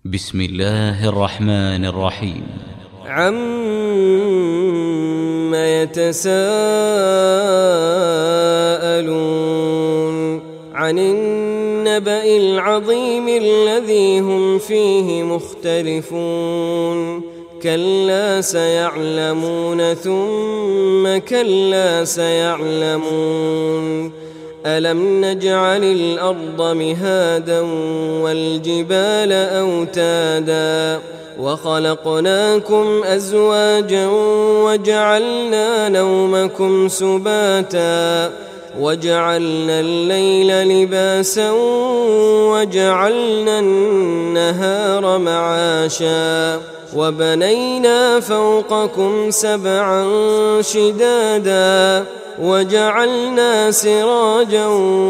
بسم الله الرحمن الرحيم. عم يتساءلون عن النبأ العظيم الذي هم فيه مختلفون كلا سيعلمون ثم كلا سيعلمون ألم نجعل الأرض مهادا والجبال أوتادا وخلقناكم أزواجا وجعلنا نومكم سباتا وجعلنا الليل لباسا وجعلنا النهار معاشا وبنينا فوقكم سبعا شدادا وجعلنا سراجا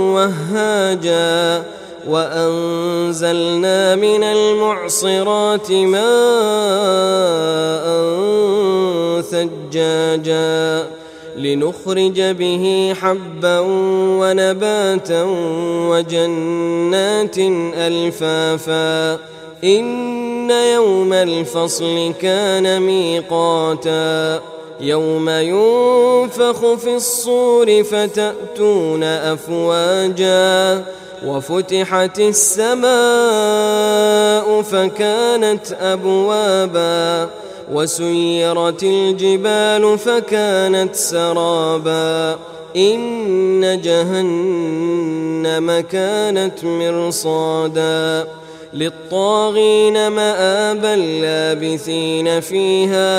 وهاجا وأنزلنا من المعصرات ماء ثجاجا لنخرج به حبا ونباتا وجنات ألفافا إن يوم الفصل كان ميقاتا يوم ينفخ في الصور فتأتون أفواجا وفتحت السماء فكانت أبوابا وسيرت الجبال فكانت سرابا إن جهنم كانت مرصادا للطاغين مآبا لابثين فيها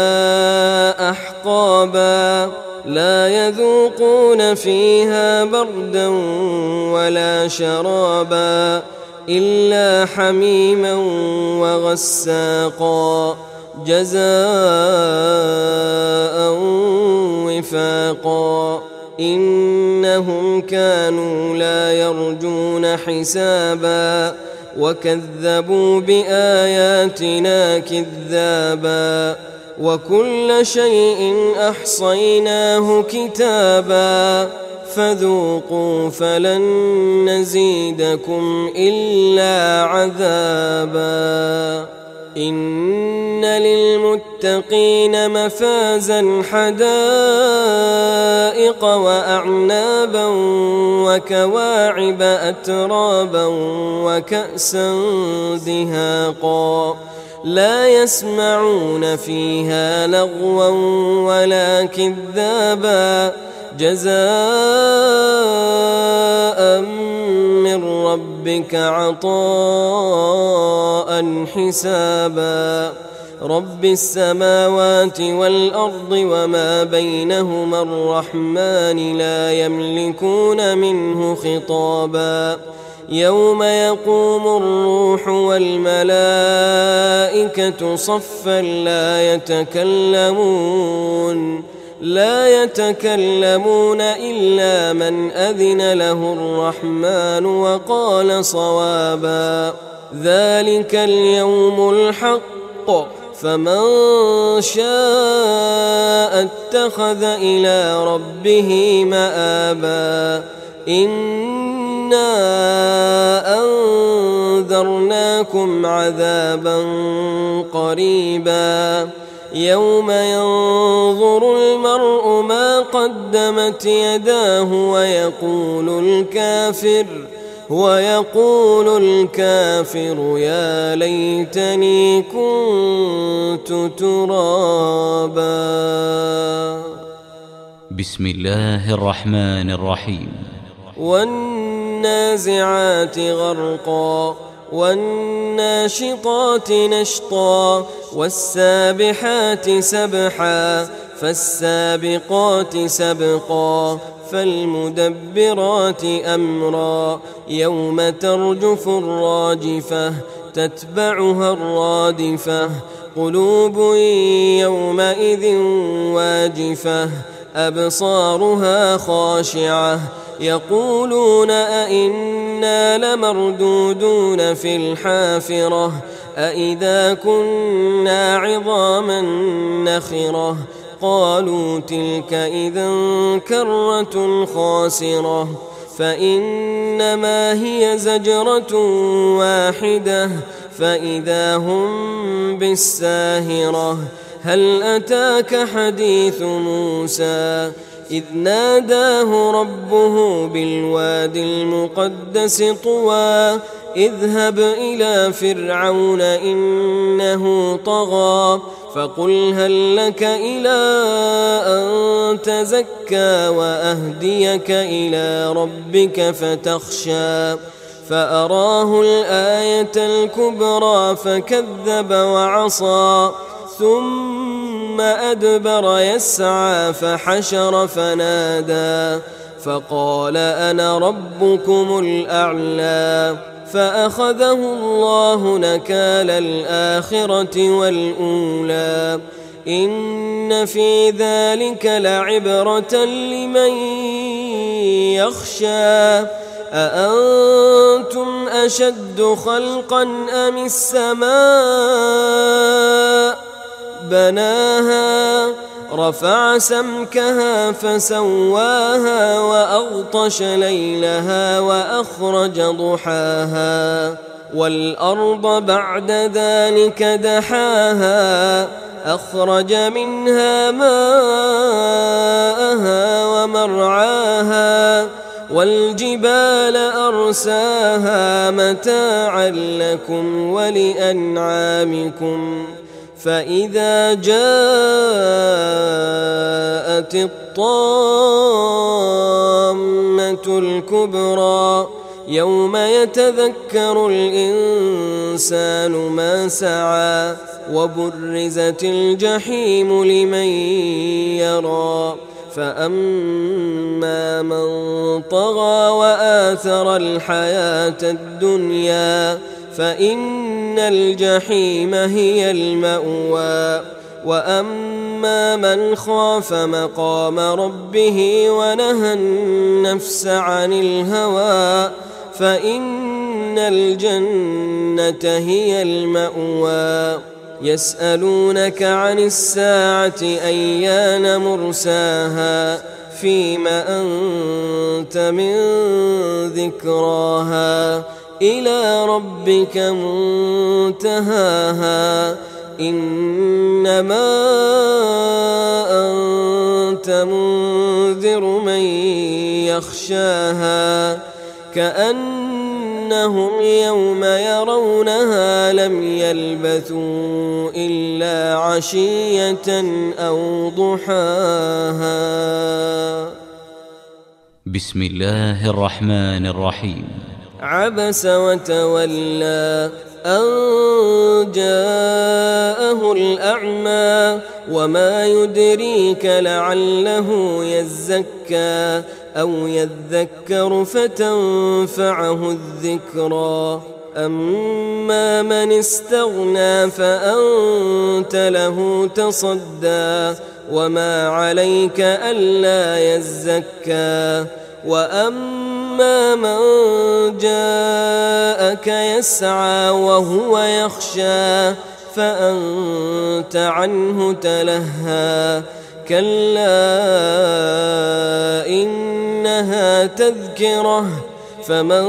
أحقابا لا يذوقون فيها بردا ولا شرابا إلا حميما وغساقا جزاء وفاقا إنهم كانوا لا يرجون حسابا وكذبوا بآياتنا كذابا وكل شيء أحصيناه كتابا فذوقوا فلن نزيدكم إلا عذابا إن للمتقين مفازا حدائق وأعنابا وكواعب أترابا وكأسا دهاقا لا يسمعون فيها لغوا ولا كذابا جزاء من ربك عطاء حسابا رب السماوات والأرض وما بينهما الرحمن لا يملكون منه خطابا يوم يقوم الروح والملائكة صفا لا يتكلمون إلا من أذن له الرحمن وقال صوابا ذلك اليوم الحق فمن شاء اتخذ إلى ربه مآبا إنا أنذرناكم عذابا قريبا يوم ينظر المرء ما قدمت يداه ويقول الكافر يا ليتني كنت ترابا. بسم الله الرحمن الرحيم. والنازعات غرقا والناشطات نشطا والسابحات سبحا فالسابقات سبقا فالمدبرات أمرا يوم ترجف الراجفة تتبعها الرادفة قلوب يومئذ واجفة أبصارها خاشعة يقولون أئنا لمردودون في الحافرة أئذا كنا عظاما نخرة قالوا تلك إذا كرة خاسرة فإنما هي زجرة واحدة فإذا هم بالساهرة هل أتاك حديث موسى إذ ناداه ربه بالواد المقدس طوى اذهب إلى فرعون إنه طغى فقل هل لك إلى أن تزكى وأهديك إلى ربك فتخشى فأراه الآية الكبرى فكذب وعصى ثم أدبر يسعى فحشر فنادى فقال أنا ربكم الأعلى فأخذه الله نكال الآخرة والأولى إن في ذلك لعبرة لمن يخشى أأنتم أشد خلقا أم السماء بناها رفع سمكها فسواها وأغطش ليلها وأخرج ضحاها والأرض بعد ذلك دحاها أخرج منها ماءها ومرعاها والجبال أرساها متاعا لكم ولأنعامكم فإذا جاءت الطامة الكبرى يوم يتذكر الإنسان ما سعى وبرزت الجحيم لمن يرى فأما من طغى وآثر الحياة الدنيا فإن الجحيم هي المأوى وأما من خاف مقام ربه ونهى النفس عن الهوى فإن الجنة هي المأوى يسألونك عن الساعة أيان مرساها فيم أنت من ذكراها إلى ربك منتهاها إنما أنت منذر من يخشاها كأنهم يوم يرونها لم يلبثوا إلا عشية أو ضحاها. بسم الله الرحمن الرحيم. عبس وتولى أن جاءه الأعمى وما يدريك لعله يزكى أو يذكر فتنفعه الذكرى أما من استغنى فأنت له تصدى وما عليك ألا يزكى وأما من جاءك يسعى وهو يخشى فأنت عنه تلهى كلا إنها تذكرة فمن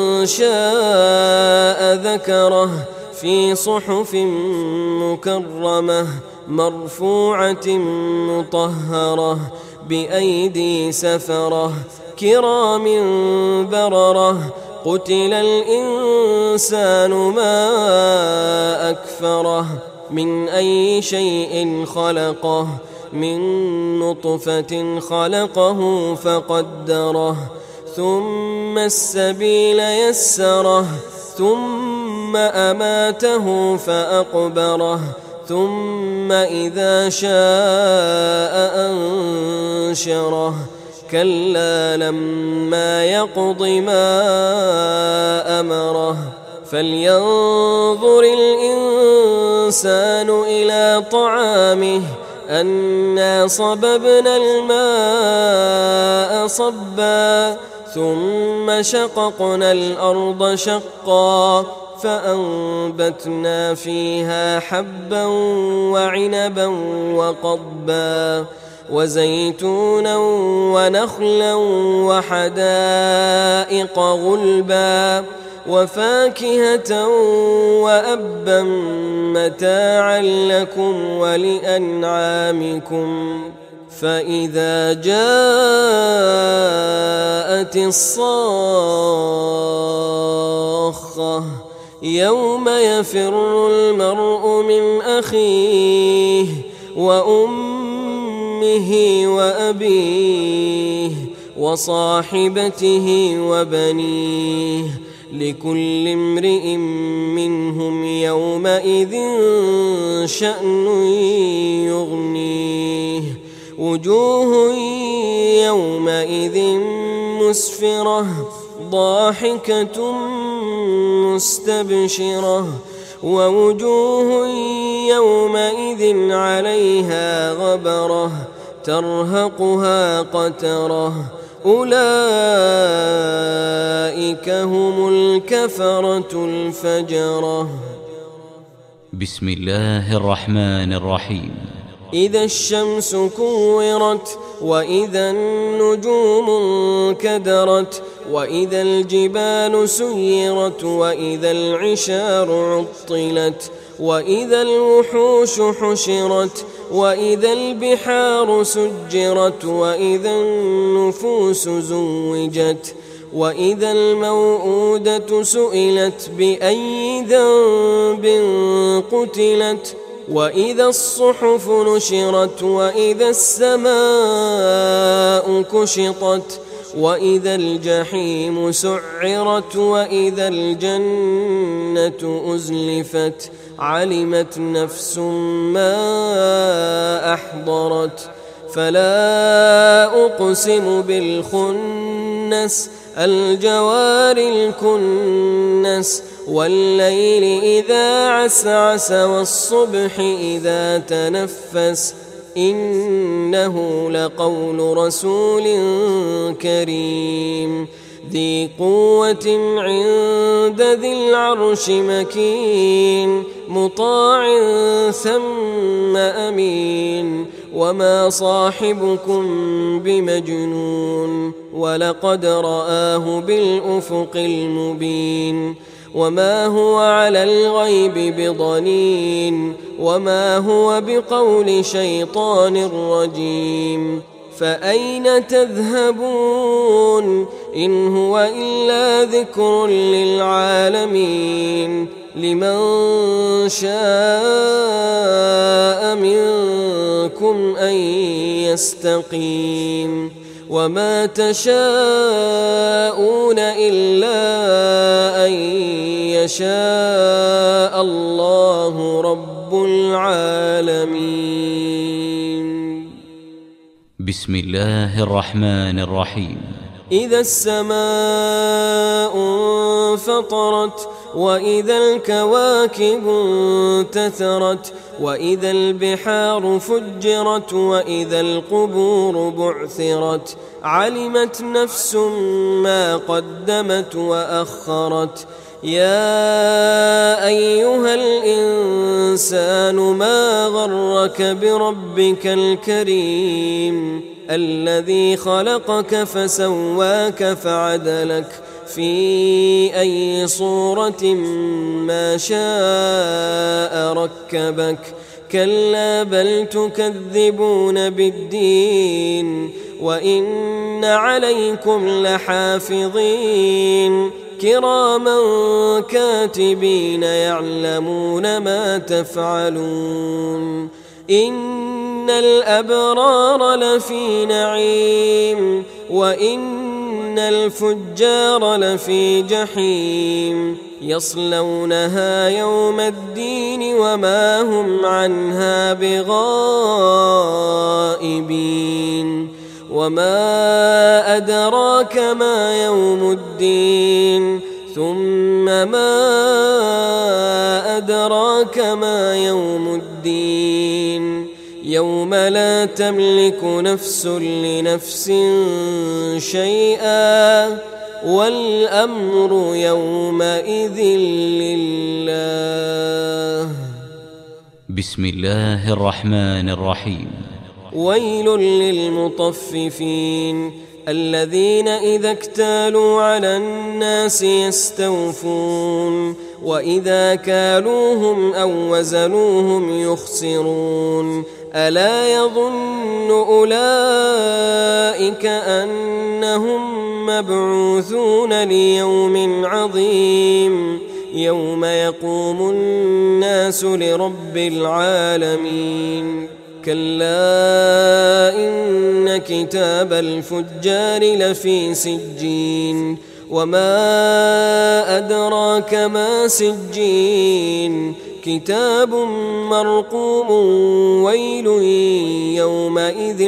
شاء ذكره في صحف مكرمة مرفوعة مطهرة بأيدي سفرة كرام بررة قتل الإنسان ما أكفره من أي شيء خلقه من نطفة خلقه فقدره ثم السبيل يسره ثم أماته فأقبره ثم إذا شاء أنشره كلا لما يقض ما أمره فلينظر الإنسان إلى طعامه أنا صببنا الماء صبا ثم شققنا الأرض شقا فأنبتنا فيها حبا وعنبا وقضبا وزيتونا ونخلا وحدائق غلبا وفاكهة وأبا متاعا لكم ولأنعامكم. فإذا جاءت الصاخة يوم يفر المرء من أخيه وأمه وأبيه وصاحبته وبنيه لكل امرئ منهم يومئذ شأن يغنيه. وجوه يومئذ مسفرة ضاحكة مستبشرة ووجوه يومئذ عليها غبرة ترهقها قترة أولئك هم الكفرة الفجرة. بسم الله الرحمن الرحيم. إذا الشمس كورت وإذا النجوم انكدرت وإذا الجبال سيرت وإذا العشار عطلت وإذا الوحوش حشرت وإذا البحار سجرت وإذا النفوس زوجت وإذا الموءودة سئلت بأي ذنب قتلت وإذا الصحف نشرت وإذا السماء كشطت وإذا الجحيم سعرت وإذا الجنة أزلفت علمت نفس ما أحضرت. فلا أقسم بالخنس الجوار الكنس والليل إذا عسعس والصبح إذا تنفس إنه لقول رسول كريم ذي قوة عند ذي العرش مكين مطاع ثم أمين وما صاحبكم بمجنون ولقد رآه بالأفق المبين وما هو على الغيب بضنين وما هو بقول شيطان رجيم. فأين تذهبون إن هو إلا ذكر للعالمين لمن شاء منكم أن يستقيم وما تشاءون إلا أن يشاء الله رب العالمين. بسم الله الرحمن الرحيم. إذا السماء انفطرت وإذا الكواكب انتثرت وإذا البحار فجرت وإذا القبور بعثرت علمت نفس ما قدمت وأخرت. يا أيها الإنسان ما غرك بربك الكريم الذي خلقك فسواك فعدلك في أي صورة ما شاء ركبك. كلا بل تكذبون بالدين وإن عليكم لحافظين كراما كاتبين يعلمون ما تفعلون. إن الأبرار لفي نعيم وإن الفجار لفي جحيم يصلونها يوم الدين وما هم عنها بغائبين. وما أدراك ما يوم الدين ثم ما أدراك ما يوم الدين يوم لا تملك نفس لنفس شيئا والأمر يومئذ لله. بسم الله الرحمن الرحيم. ويل للمطففين الذين إذا اكتالوا على الناس يستوفون وإذا كالوهم أو وزنوهم يخسرون ألا يظن أولئك أنهم مبعوثون ليوم عظيم يوم يقوم الناس لرب العالمين كلا إن كتاب الفجار لفي سجين وما أدراك ما سجين كتاب مرقوم ويل يومئذ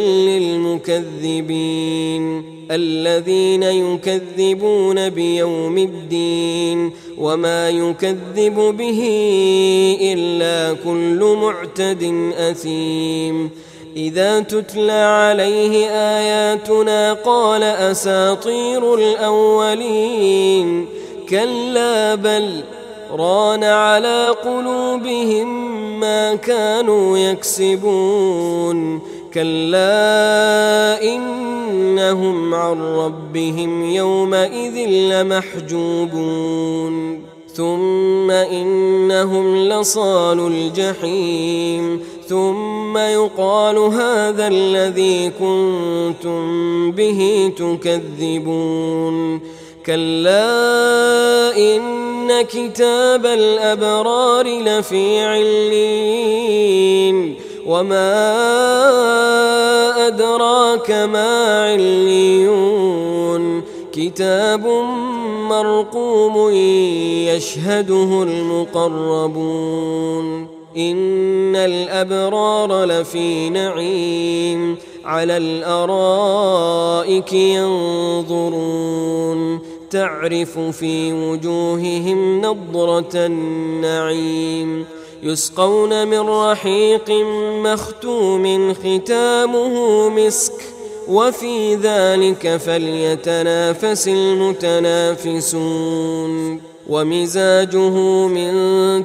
للمكذبين الذين يكذبون بيوم الدين وما يكذب به إلا كل معتد أثيم إذا تتلى عليه آياتنا قال أساطير الأولين كلا بل ران على قلوبهم ما كانوا يكسبون كلا إنهم عن ربهم يومئذ لمحجوبون ثم إنهم لصالوا الجحيم ثم يقال هذا الذي كنتم به تكذبون كلا إن كتاب الأبرار لفي عليين وما أدراك ما عليون كتاب مرقوم يشهده المقربون إن الأبرار لفي نعيم على الأرائك ينظرون تعرف في وجوههم نضرة النعيم يسقون من رحيق مختوم ختامه مسك وفي ذلك فليتنافس المتنافسون ومزاجه من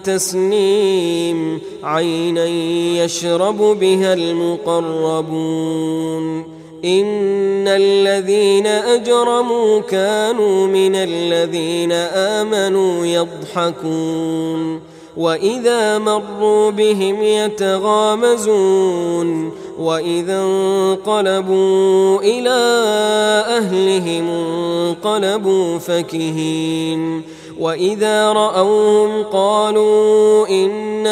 تسنيم عينا يشرب بها المقربون إن الذين أجرموا كانوا من الذين آمنوا يضحكون وإذا مروا بهم يتغامزون وإذا انقلبوا إلى أهلهم انقلبوا فكهين وإذا رأوهم قالوا إن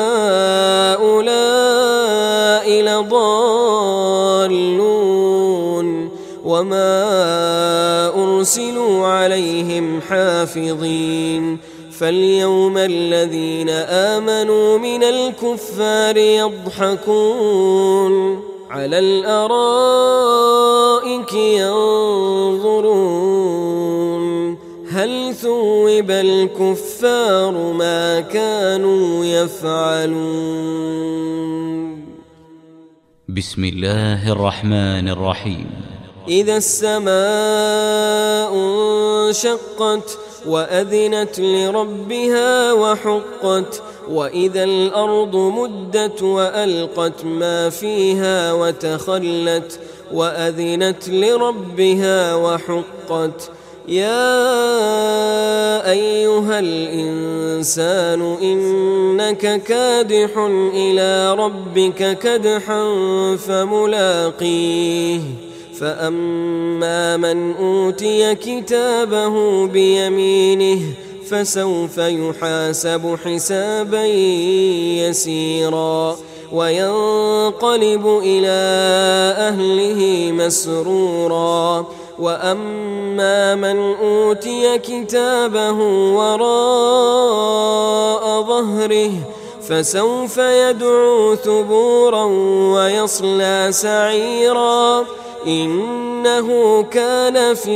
هؤلاء لضالون وما أرسلوا عليهم حافظين فاليوم الذين آمنوا من الكفار يضحكون على الأرائك ينظرون هل ثوب الكفار ما كانوا يفعلون بسم الله الرحمن الرحيم إذا السماء انشقت وأذنت لربها وحقت وإذا الأرض مدت وألقت ما فيها وتخلت وأذنت لربها وحقت يا أيها الإنسان إنك كادح إلى ربك كدحا فملاقيه فأما من أوتي كتابه بيمينه فسوف يحاسب حسابا يسيرا وينقلب إلى أهله مسرورا وأما من أوتي كتابه وراء ظهره فسوف يدعو ثبورا ويصلى سعيرا إنه كان في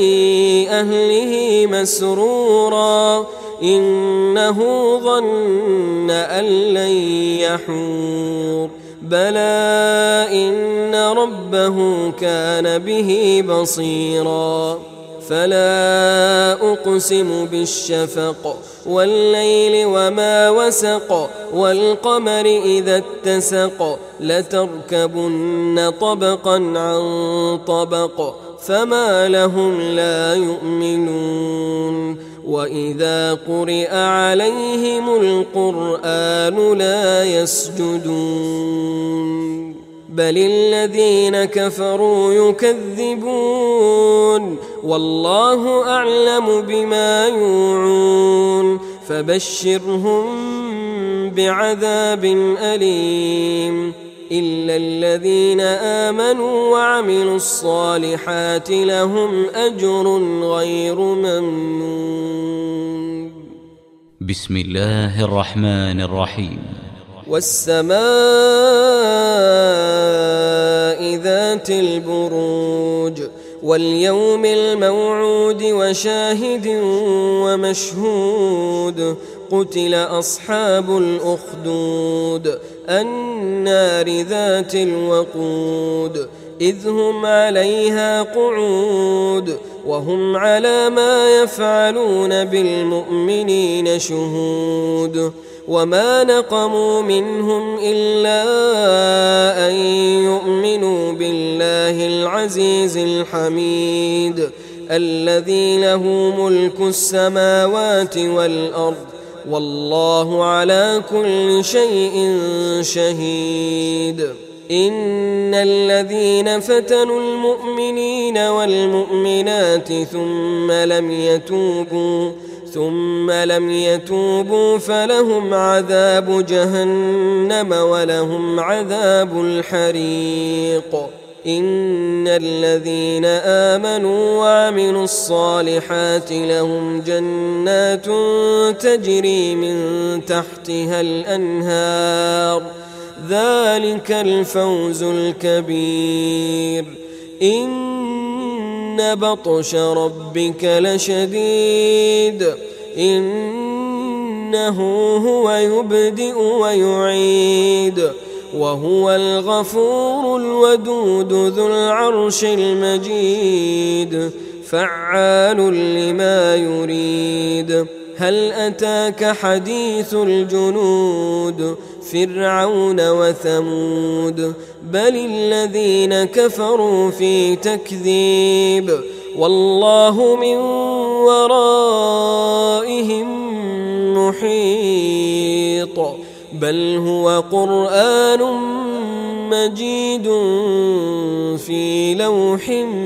أهله مسرورا إنه ظن أن لن يحور بلى إن ربه كان به بصيرا فلا أقسم بالشفق والليل وما وسق والقمر إذا اتسق لتركبن طبقا عن طبق فما لهم لا يؤمنون وإذا قرئ عليهم القرآن لا يسجدون بل الذين كفروا يكذبون والله أعلم بما يوعون فبشرهم بعذاب أليم إلا الذين آمنوا وعملوا الصالحات لهم أجر غير ممنون. بسم الله الرحمن الرحيم. والسماء ذات البروج واليوم الموعود وشاهد ومشهود قتل أصحاب الأخدود النار ذات الوقود إذ هم عليها قعود وهم على ما يفعلون بالمؤمنين شهود وما نقموا منهم إلا أن يؤمنوا بالله العزيز الحميد الذي له ملك السماوات والأرض والله على كل شيء شهيد. إن الذين فتنوا المؤمنين والمؤمنات ثم لم يتوبوا فلهم عذاب جهنم ولهم عذاب الحريق. إن الذين آمنوا وعملوا الصالحات لهم جنات تجري من تحتها الأنهار ذلك الفوز الكبير. إن بطش ربك لشديد إنه هو يبدئ ويعيد وهو الغفور الودود ذو العرش المجيد فعال لما يريد. هل أتاك حديث الجنود فرعون وثمود بل الذين كفروا في تكذيب والله من ورائهم محيط بل هو قرآن مجيد في لوح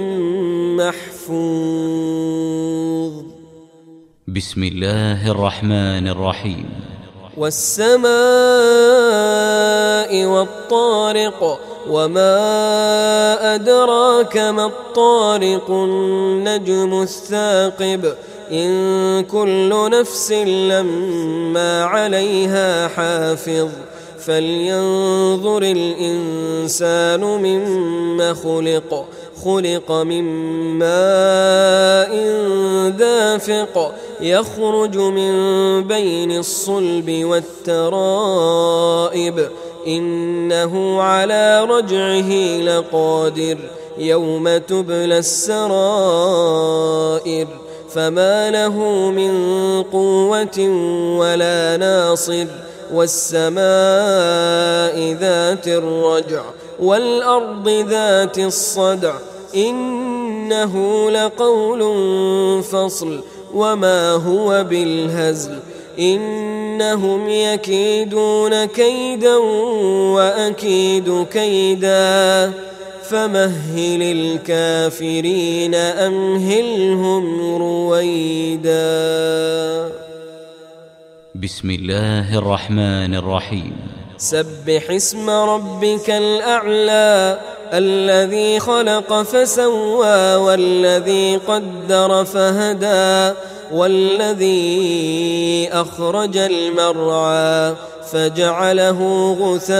محفوظ. بسم الله الرحمن الرحيم. والسماء والطارق وما أدراك ما الطارق النجم الثاقب إن كل نفس لما عليها حافظ فلينظر الإنسان مما خلق من ماء دافق يخرج من بين الصلب والترائب إنه على رجعه لقادر يوم تبلى السرائر فما له من قوة ولا ناصر. والسماء ذات الرجع والأرض ذات الصدع إنه لقول فصل وما هو بالهزل إنهم يكيدون كيدا وأكيد كيدا فمهل الكافرين أمهلهم رويدا. بسم الله الرحمن الرحيم. سبح اسم ربك الأعلى الذي خلق فسوى والذي قدر فهدى والذي أخرج المرعى فجعله غثاء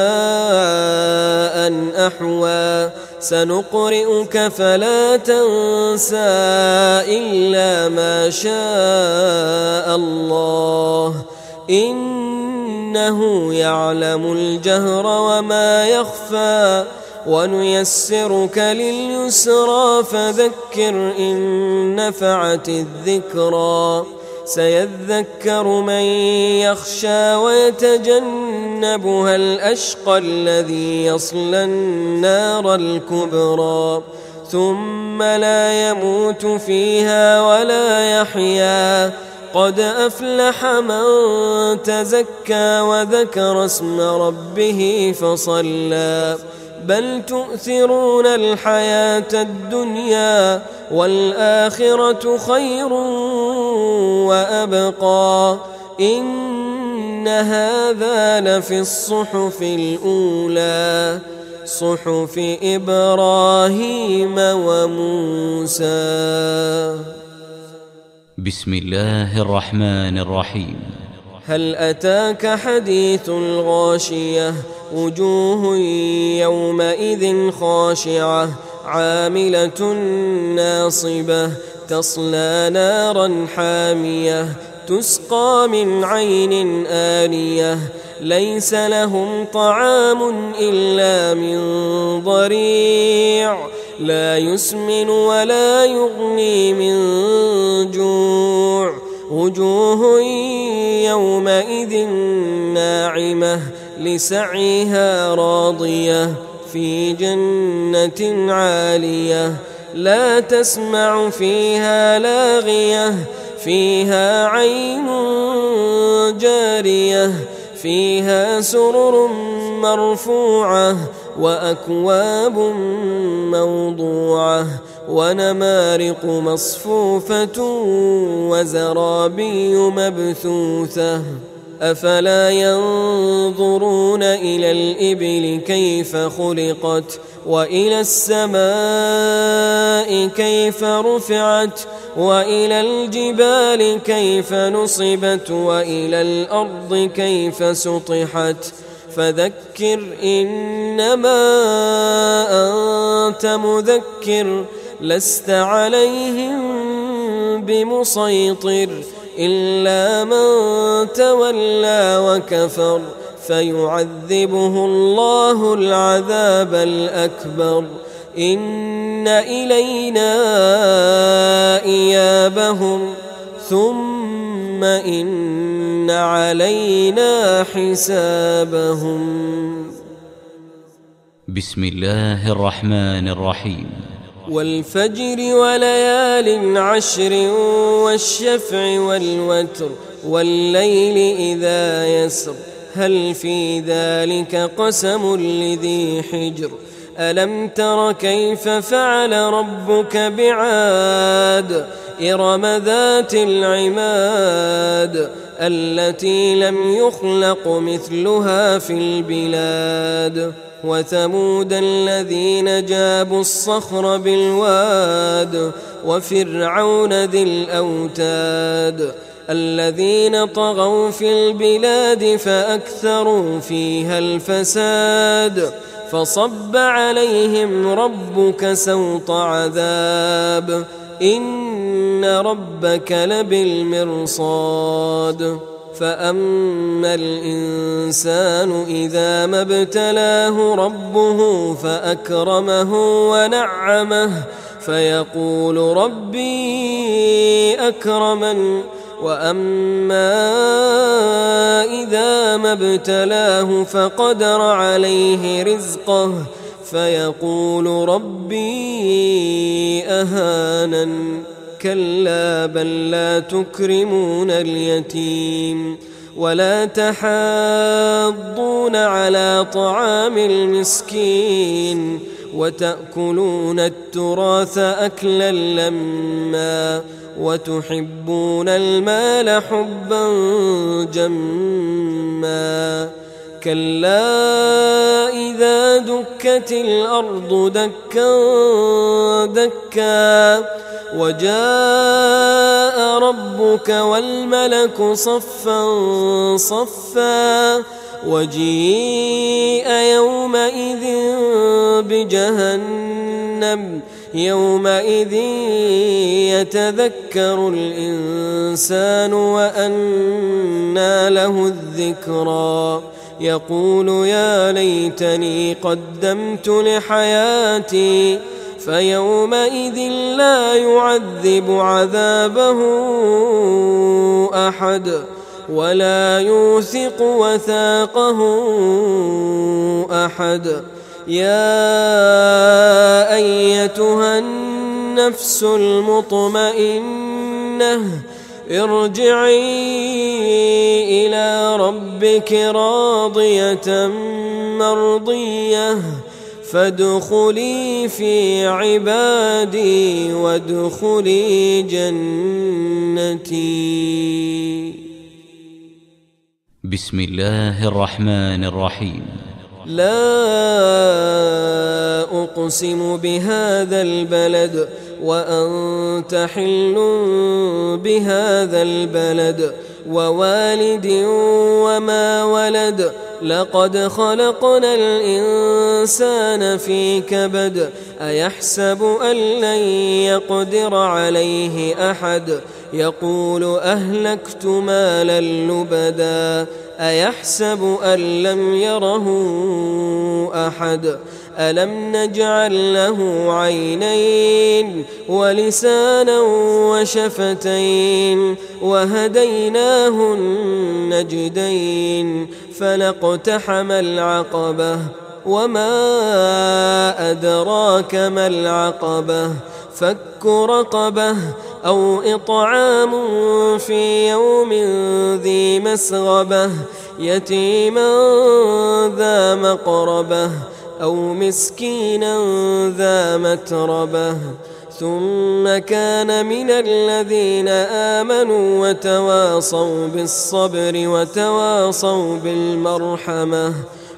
أحوى سنقرئك فلا تنسى إلا ما شاء الله إنه يعلم الجهر وما يخفى ونيسرك لليسرى فذكر إن نفعت الذكرى سيذكر من يخشى ويتجنبها الأشقى الذي يصلى النار الكبرى ثم لا يموت فيها ولا يحيا. قد أفلح من تزكى وذكر اسم ربه فصلى. بل تؤثرون الحياة الدنيا والآخرة خير وأبقى. إن هذا لفي الصحف الأولى صحف إبراهيم وموسى. بسم الله الرحمن الرحيم. هل أتاك حديث الغاشية وجوه يومئذ خاشعة عاملة ناصبة تصلى نارا حامية تسقى من عين آنية ليس لهم طعام إلا من ضريع لا يسمن ولا يغني من جوع. وجوه يومئذ ناعمة لسعيها راضية في جنة عالية لا تسمع فيها لاغية فيها عين جارية فيها سرر مرفوعة وأكواب موضوعة ونمارق مصفوفة وزرابي مبثوثة. أفلا ينظرون إلى الإبل كيف خلقت وإلى السماء كيف رفعت وإلى الجبال كيف نصبت وإلى الأرض كيف سطحت. فذكر إنما أنت مذكر لست عليهم بمسيطر إلا من تولى وكفر فيعذبه الله العذاب الأكبر. إن إلينا إيابهم ثم إن علينا حسابهم. بسم الله الرحمن الرحيم. والفجر وليال عشر والشفع والوتر والليل إذا يسر هل في ذلك قسم لذي حجر. ألم تر كيف فعل ربك بعاد إرم ذات العماد التي لم يخلق مثلها في البلاد. وثمود الذين جابوا الصخر بالواد وفرعون ذي الأوتاد الذين طغوا في البلاد فأكثروا فيها الفساد. فصب عليهم ربك سوط عذاب إن ربك لبالمرصاد. فأما الإنسان إذا ما ابتلاه ربه فأكرمه ونعمه فيقول ربي أكرمن. وأما إذا ما ابتلاه فقدر عليه رزقه فيقول ربي أهانن. كلا بل لا تكرمون اليتيم ولا تحاضون على طعام المسكين وتأكلون التراث أكلا لما وتحبون المال حبا جما. كلا إذا دكت الأرض دكا دكا وجاء ربك والملك صفا صفا وجيء يومئذ بجهنم يومئذ يتذكر الإنسان وأنى له الذكرى يقول يا ليتني قدمت لحياتي فيومئذ لا يعذب عذابه أحد ولا يوثق وثاقه أحد. يا أيتها النفس المطمئنة ارجعي إلى ربك راضية مرضية فادخلي في عبادي وادخلي جنتي. بسم الله الرحمن الرحيم. لا أقسم بهذا البلد وأنت حل بهذا البلد ووالد وما ولد لقد خلقنا الإنسان في كبد أيحسب أن لن يقدر عليه أحد يقول أهلكت مالا لبدا أيحسب أن لم يره أحد ألم نجعل له عينين ولسانا وشفتين وهديناه النجدين فلاقتحم العقبة وما أدراك ما العقبة فك رقبة أو إطعام في يوم ذي مسغبة يتيما ذا مقربة أو مسكينا ذا متربة ثم كان من الذين آمنوا وتواصوا بالصبر وتواصوا بالمرحمة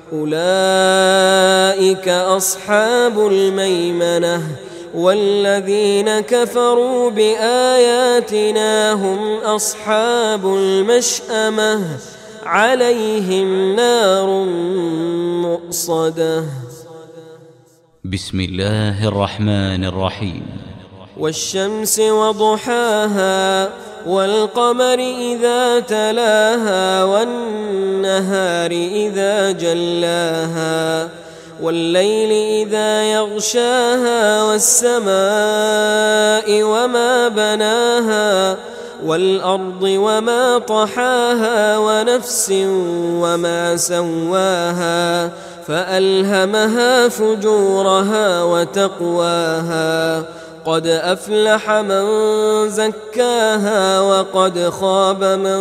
أولئك أصحاب الميمنة والذين كفروا بآياتنا هم أصحاب المشأمة عليهم نار مؤصدة. بسم الله الرحمن الرحيم. والشمس وضحاها والقمر إذا تلاها والنهار إذا جلاها والليل إذا يغشاها والسماء وما بناها والأرض وما طحاها ونفس وما سواها فألهمها فجورها وتقواها قد أفلح من زكاها وقد خاب من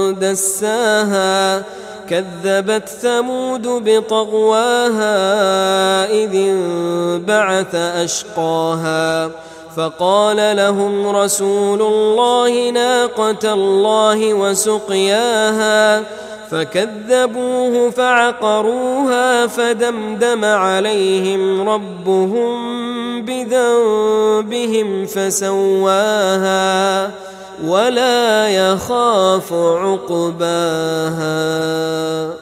دساها كذبت ثمود بطغواها إذ انبعث أشقاها فقال لهم رسول الله ناقة الله وسقياها فكذبوه فعقروها فدمدم عليهم ربهم بذنبهم فسواها ولا يخاف عقباها.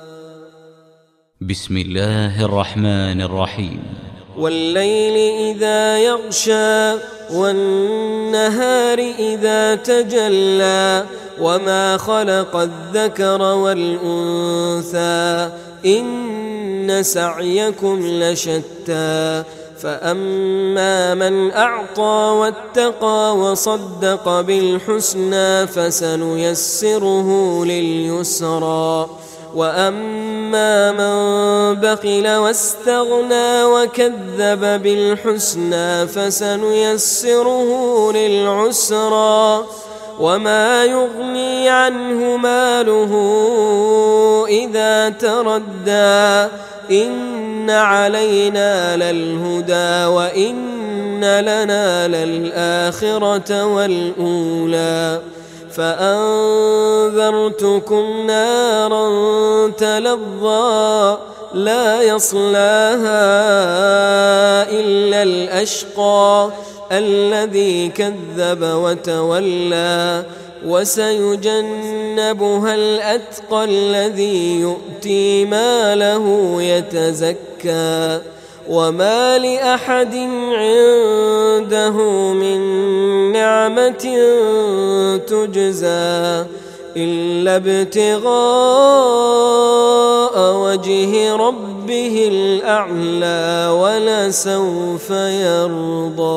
بسم الله الرحمن الرحيم. والليل إذا يغشى والنهار إذا تجلى وما خلق الذكر والأنثى إن سعيكم لشتى فأما من أعطى واتقى وصدق بالحسنى فسنيسره لليسرى وأما من بخل واستغنى وكذب بالحسنى فسنيسره للعسرى وما يغني عنه ماله إذا تردى إن علينا للهدى وإن لنا للآخرة والأولى فأنذرتكم نارا تلظى لا يصلاها إلا الأشقى الذي كذب وتولى وسيجنبها الأتقى الذي يؤتي ماله يتزكى وما لأحد عنده من نعمة تجزى إلا ابتغاء وجه ربه الأعلى ولسوف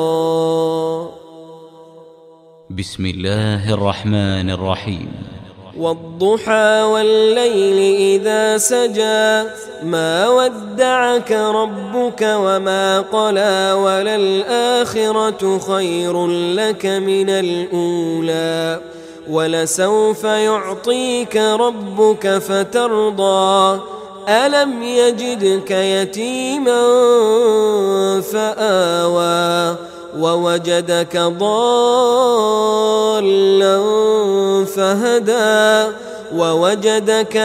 يرضى. بسم الله الرحمن الرحيم. والضحى والليل إذا سجى ما ودعك ربك وما قلى وللآخرة خير لك من الأولى ولسوف يعطيك ربك فترضى ألم يجدك يتيما فآوى ووجدك ضالا فهدى ووجدك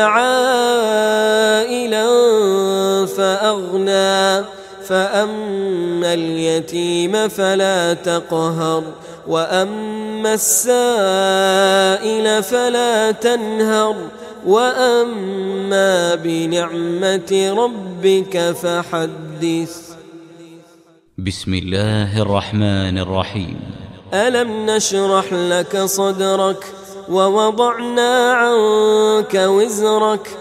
عائلا فأغنى فأما اليتيم فلا تقهر وأما السائل فلا تنهر وأما بنعمة ربك فحدث. بسم الله الرحمن الرحيم. ألم نشرح لك صدرك ووضعنا عنك وزرك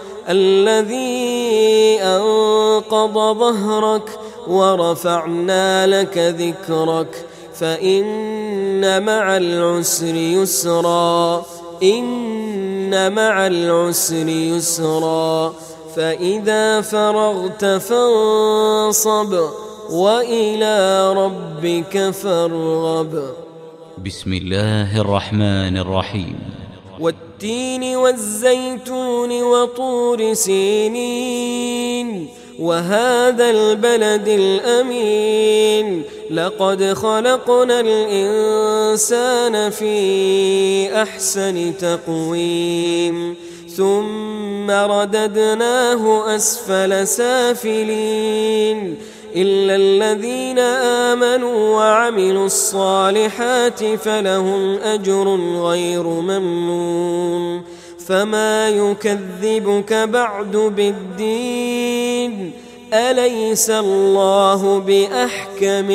الذي أنقض ظهرك ورفعنا لك ذكرك فإن مع العسر يسرا إن مع العسر يسرا فإذا فرغت فانصب وإلى ربك فارغب. بسم الله الرحمن الرحيم. والتين والزيتون وطور سينين وهذا البلد الأمين لقد خلقنا الإنسان في أحسن تقويم ثم رددناه أسفل سافلين إلا الذين آمنوا وعملوا الصالحات فلهم أجر غير ممنون فما يكذبك بعد بالدين أليس الله بأحكم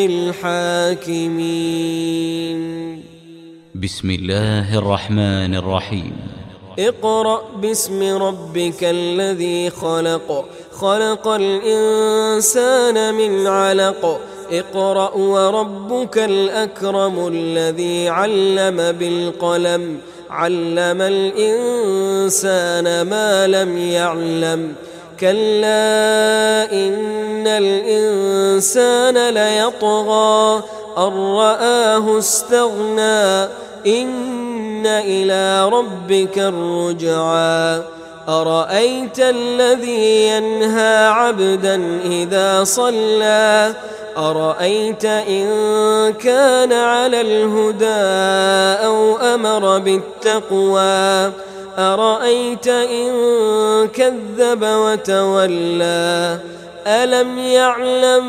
الحاكمين. بسم الله الرحمن الرحيم. اقرأ باسم ربك الذي خلق خلق الإنسان من علق اقرأ وربك الأكرم الذي علم بالقلم علم الإنسان ما لم يعلم كلا إن الإنسان ليطغى أن رآه استغنى إن إلى ربك الرجعى أرأيت الذي ينهى عبدا إذا صلى أرأيت إن كان على الهدى أو أمر بالتقوى أرأيت إن كذب وتولى ألم يعلم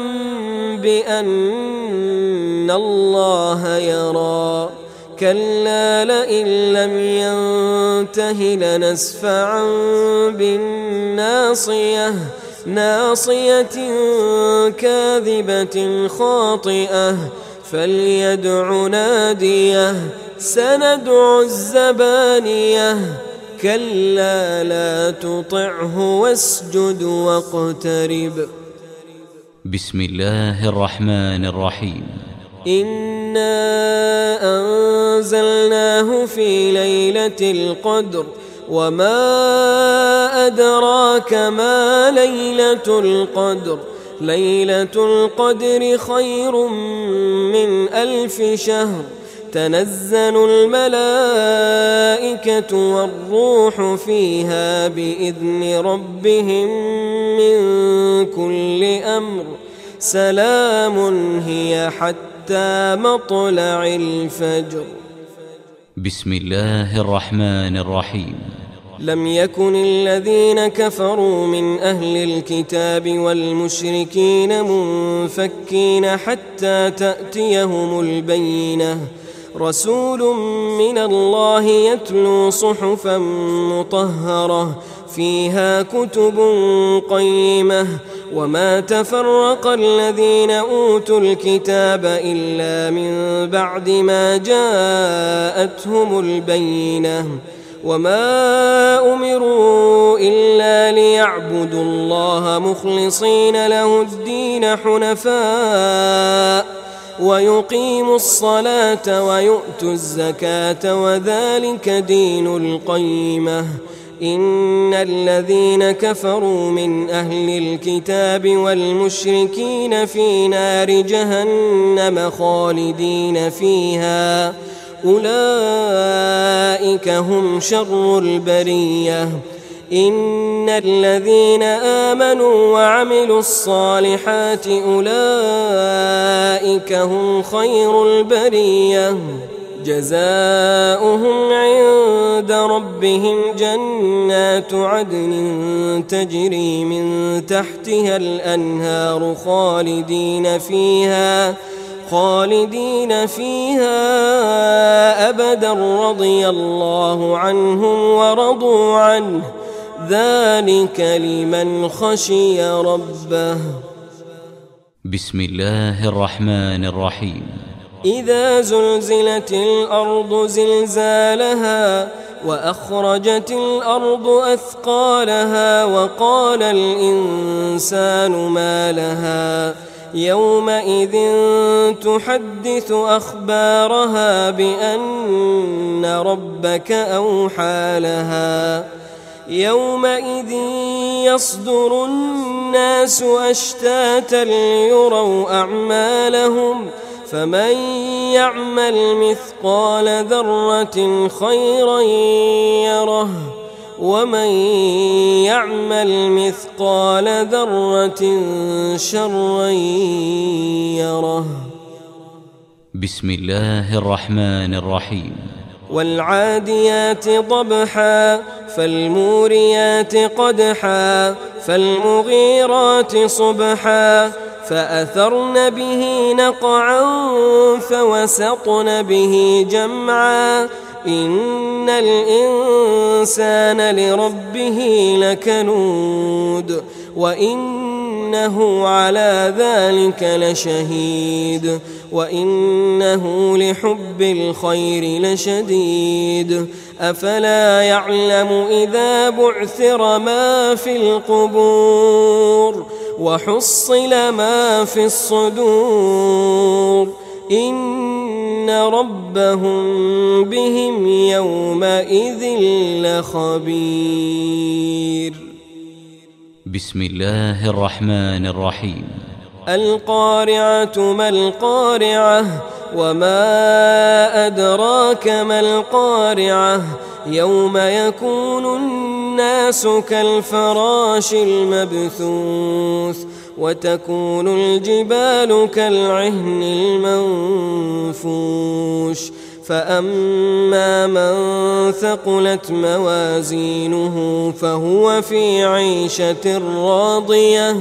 بأن الله يرى كلا لئن لم ينته لنسفعا بالناصية ناصية كاذبة خاطئة فليدع ناديه سندع الزبانية كلا لا تطعه واسجد واقترب. بسم الله الرحمن الرحيم. إنا أنزلناه في ليلة القدر وما أدراك ما ليلة القدر ليلة القدر خير من 1000 شهر تنزل الملائكة والروح فيها بإذن ربهم من كل أمر سلام هي حتى مطلع الفجر. بسم الله الرحمن الرحيم. لم يكن الذين كفروا من أهل الكتاب والمشركين منفكين حتى تأتيهم البينة رسول من الله يتلو صحفا مطهرة فيها كتب قيمة وما تفرق الذين أوتوا الكتاب إلا من بعد ما جاءتهم البينة وما أمروا إلا ليعبدوا الله مخلصين له الدين حنفاء ويقيموا الصلاة ويؤتوا الزكاة وذلك دين القيمة. إن الذين كفروا من أهل الكتاب والمشركين في نار جهنم خالدين فيها أولئك هم شر البرية. إن الذين آمنوا وعملوا الصالحات أولئك هم خير البرية. جزاؤهم عند ربهم جنات عدن تجري من تحتها الأنهار خالدين فيها أبدا رضي الله عنهم ورضوا عنه ذلك لمن خشي ربه. بسم الله الرحمن الرحيم. إذا زلزلت الأرض زلزالها وأخرجت الأرض أثقالها وقال الإنسان ما لها يومئذ تحدث أخبارها بأن ربك أوحى لها. يومئذ يصدر الناس أشتاتا ليروا أعمالهم فمن يعمل مثقال ذرة خيرا يره ومن يعمل مثقال ذرة شرا يره. بسم الله الرحمن الرحيم. والعاديات ضبحا فالموريات قدحا فالمغيرات صبحا فأثرن به نقعا فوسطن به جمعا. إن الإنسان لربه لكنود وإنه على ذلك لشهيد وإنه لحب الخير لشديد. أفلا يعلم إذا بعثر ما في القبور وحصل ما في الصدور إن ربهم بهم يومئذ لخبير. بسم الله الرحمن الرحيم. القارعة ما القارعة وما أدراك ما القارعة يوم يكون الناس كالفراش المبثوث وتكون الجبال كالعهن المنفوش. فأما من ثقلت موازينه فهو في عيشة راضية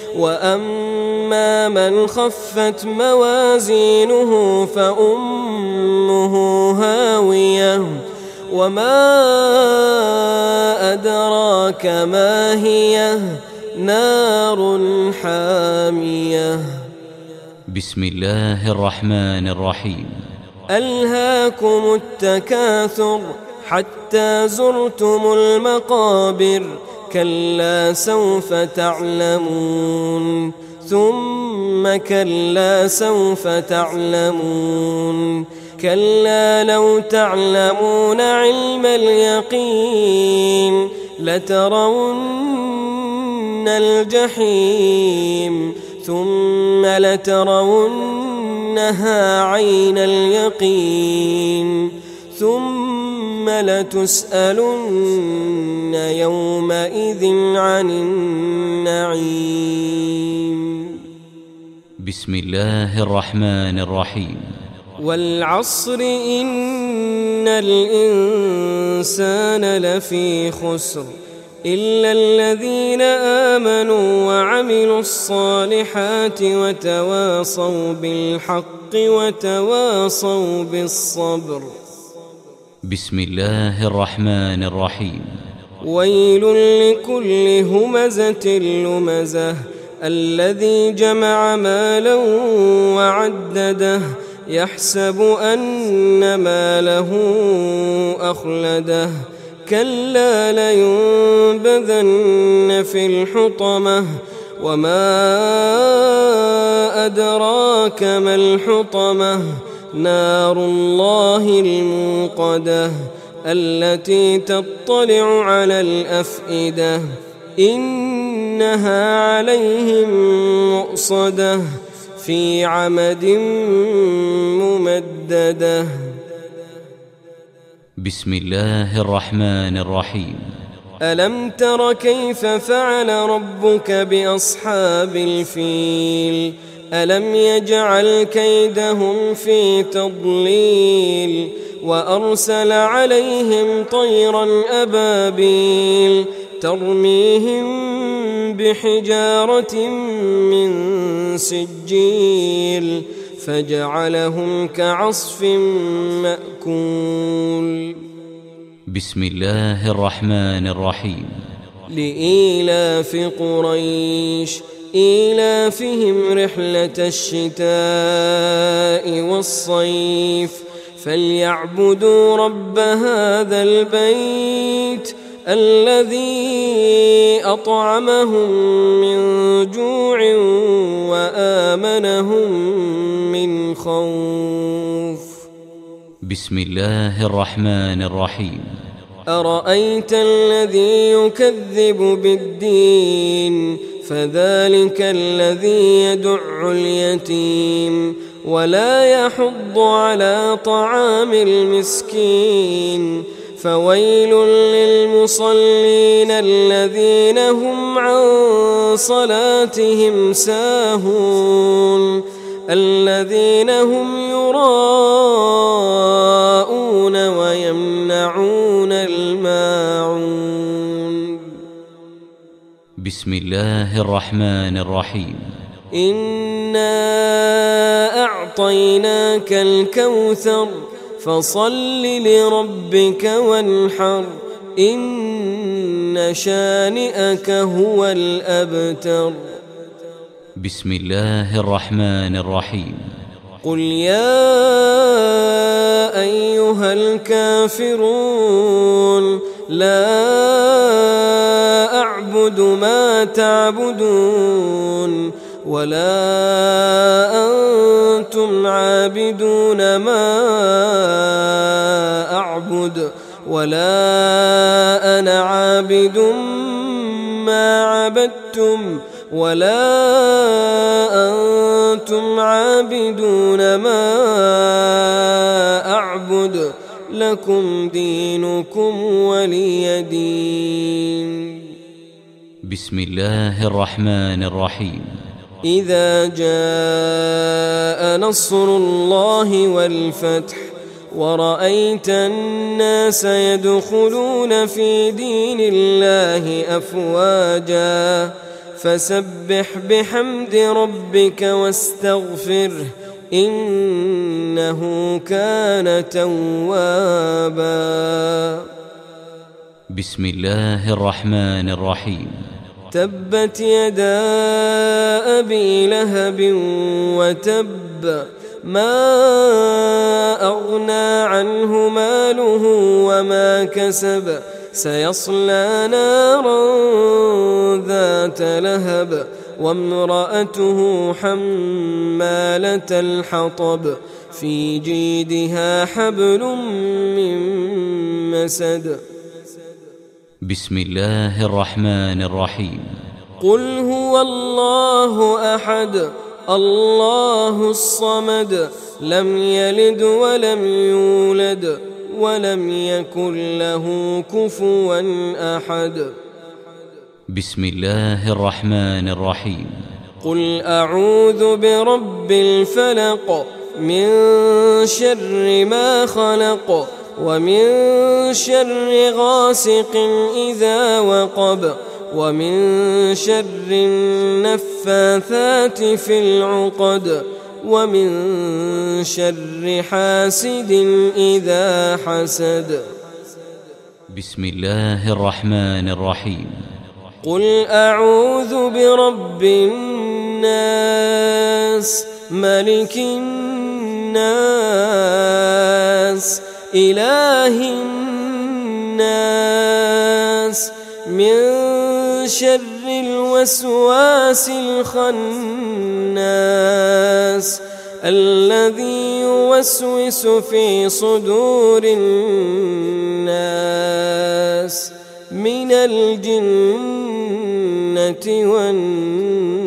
وأما من خفت موازينه فأمه هاوية وما أدراك ما هي نار حامية. بسم الله الرحمن الرحيم. ألهاكم التكاثر حتى زرتم المقابر كلا سوف تعلمون ثم كلا سوف تعلمون كلا لو تعلمون علم اليقين لترون الجحيم ثم لترونها عين اليقين ثم لتسألن يومئذ عن النعيم. بسم الله الرحمن الرحيم. والعصر إن الإنسان لفي خسر إلا الذين آمنوا وعملوا الصالحات وتواصوا بالحق وتواصوا بالصبر. بسم الله الرحمن الرحيم. ويل لكل همزة لمزة الذي جمع مالا وعدده يحسب أن ماله أخلده كلا لينبذن في الحطمة وما أدراك ما الحطمة نار الله الموقدة التي تطلع على الأفئدة إنها عليهم مؤصدة في عمد ممددة. بسم الله الرحمن الرحيم. ألم تر كيف فعل ربك بأصحاب الفيل ألم يجعل كيدهم في تضليل وأرسل عليهم طيرا أبابيل ترميهم بحجارة من سجيل فجعلهم كعصف مأكول. بسم الله الرحمن الرحيم. لإيلاف قريش إيلافهم رحلة الشتاء والصيف فليعبدوا رب هذا البيت الذي أطعمهم من جوع وآمنهم من خوف. بسم الله الرحمن الرحيم. أرأيت الذي يكذب بالدين فذلك الذي يدع اليتيم ولا يحض على طعام المسكين فويل للمصلين الذين هم عن صلاتهم ساهون الذين هم يراءون ويمنعون الماعون. بسم الله الرحمن الرحيم. إنا أعطيناك الكوثر فصل لربك وانحر إن شانئك هو الأبتر. بسم الله الرحمن الرحيم. قل يا أيها الكافرون لا أعبد ما تعبدون ولا أنتم عابدون ما أعبد ولا أنا عابد ما عبدتم ولا أنتم عابدون ما أعبد لكم دينكم ولي دين. بسم الله الرحمن الرحيم. إذا جاء نصر الله والفتح ورأيت الناس يدخلون في دين الله أفواجا فسبح بحمد ربك واستغفره إنه كان توابا. بسم الله الرحمن الرحيم. تبت يدا أبي لهب وتب ما أغنى عنه ماله وما كسب سيصلى نارا ذات لهب وامرأته حمالة الحطب في جيدها حبل من مسد. بسم الله الرحمن الرحيم. قل هو الله أحد الله الصمد لم يلد ولم يولد ولم يكن له كفوا أحد. بسم الله الرحمن الرحيم. قل أعوذ برب الفلق من شر ما خلق ومن شر غاسق إذا وقب ومن شر النفاثات في العقد ومن شر حاسد إذا حسد. بسم الله الرحمن الرحيم. قل أعوذ برب الناس ملك الناس إله الناس من شر الوسواس الخناس الذي يوسوس في صدور الناس من الجنة والناس.